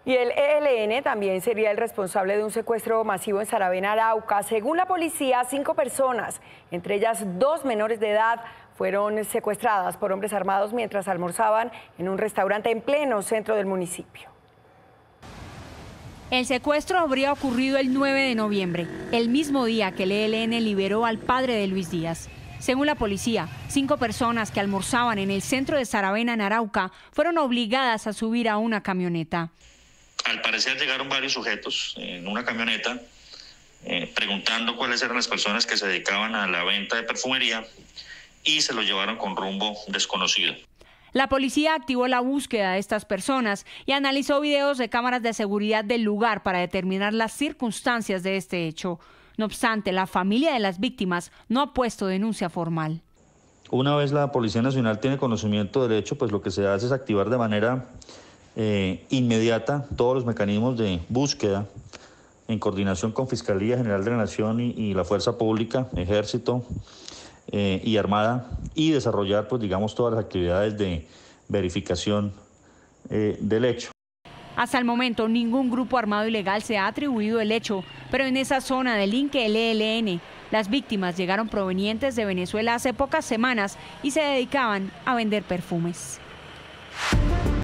Y el ELN también sería el responsable de un secuestro masivo en Saravena, Arauca. Según la policía, 5 personas, entre ellas 2 menores de edad, fueron secuestradas por hombres armados mientras almorzaban en un restaurante en pleno centro del municipio. El secuestro habría ocurrido el 9 de noviembre, el mismo día que el ELN liberó al padre de Luis Díaz. Según la policía, 5 personas que almorzaban en el centro de Saravena, en Arauca, fueron obligadas a subir a una camioneta. Al parecer llegaron varios sujetos en una camioneta preguntando cuáles eran las personas que se dedicaban a la venta de perfumería y se lo llevaron con rumbo desconocido. La policía activó la búsqueda de estas personas y analizó videos de cámaras de seguridad del lugar para determinar las circunstancias de este hecho. No obstante, la familia de las víctimas no ha puesto denuncia formal. Una vez la Policía Nacional tiene conocimiento del hecho, pues lo que se hace es activar de manera inmediata todos los mecanismos de búsqueda en coordinación con Fiscalía General de la Nación y la Fuerza Pública, Ejército y Armada, y desarrollar, pues digamos, todas las actividades de verificación del hecho. Hasta el momento, ningún grupo armado ilegal se ha atribuido el hecho, pero en esa zona del Inque el ELN, las víctimas llegaron provenientes de Venezuela hace pocas semanas y se dedicaban a vender perfumes.